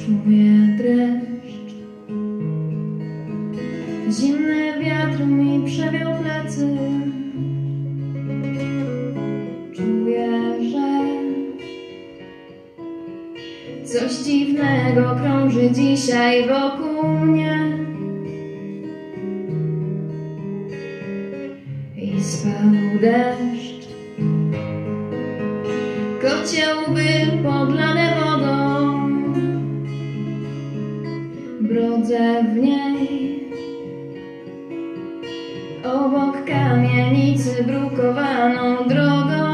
Czuję dreszcz, zimny wiatr mi przewiał plecy. Czuję, że coś dziwnego krąży dzisiaj wokół mnie. I spadł deszcz, kocie łby podlane wodą. Brodzę w niej obok kamienicy brukowaną drogą.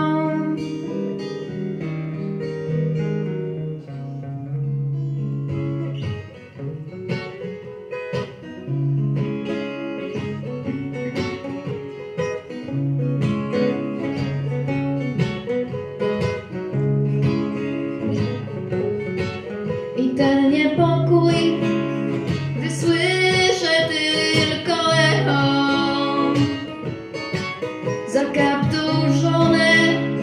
I ten niepokój, gdy słyszę tylko echo, zakapturzone,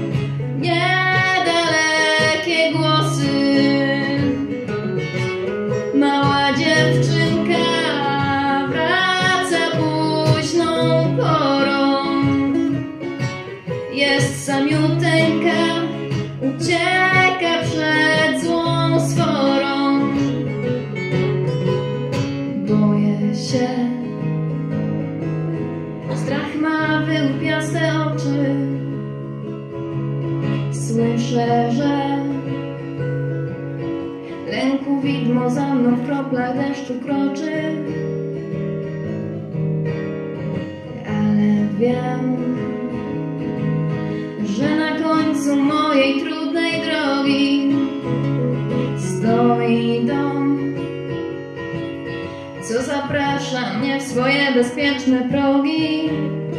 niedalekie głosy. Mała dziewczynka wraca późną porą, jest samiuteńka, ucieka przed złą sforą. Boję się, strach ma wyłupiaste oczy. Słyszę, że lęku widmo za mną w kroplach deszczu kroczy. Ale wiem, że na końcu mojej trudnej drogi stoi dom, co zaprasza mnie w swoje bezpieczne progi.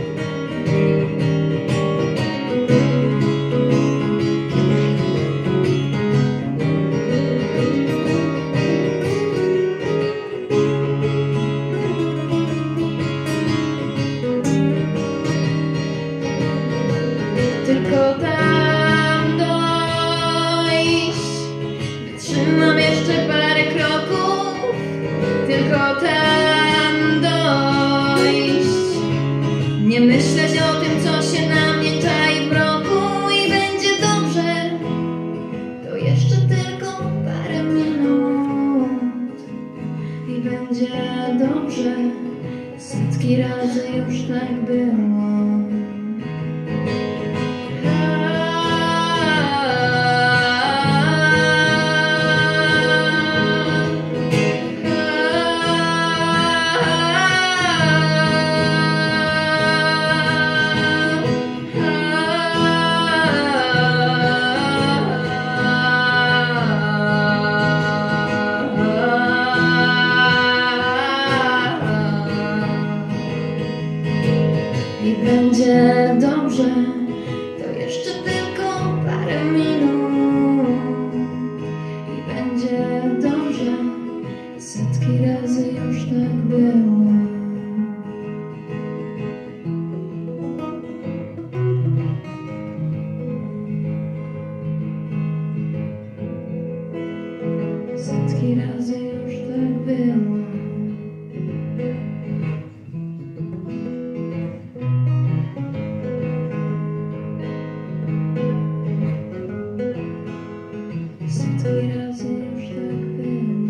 Tylko tam dojść, wytrzymam jeszcze parę kroków. Tylko tam dojść, nie myśleć o tym, co się na mnie czai w mroku. I będzie dobrze, to jeszcze tylko parę minut. I będzie dobrze, setki razy już tak było. I będzie dobrze, to jeszcze tylko parę minut. I będzie dobrze, setki razy już tak było. Setki razy już tak było. Setki razy już tak było.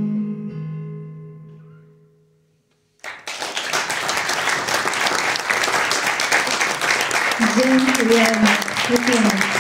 Dziękujemy.